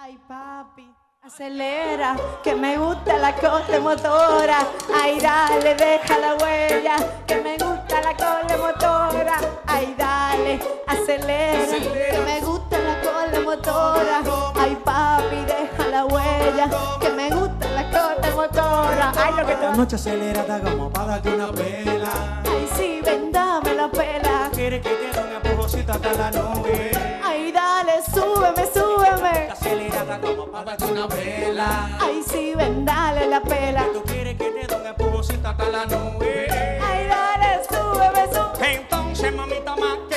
Ay, papi, acelera, que me gusta la corte motora. Ay, dale, deja la huella, que me gusta la corte motora. Ay, dale, acelera, que me gusta la corte motora. Ay, papi, deja la huella, que me gusta la corte motora. Ay, lo que Esta noche acelerada como para darte una pela. Ay, sí, ven, dame la pela. Quieres que te dé un empujocito hasta la nube. Ay, dale, súbeme, súbeme. Acelerada como para darte una pela. Ay, sí, ven, dale la pela. Tú quieres que te dé un empujocito hasta la nube. Ay, dale, súbeme, súbeme. Entonces, mamita, más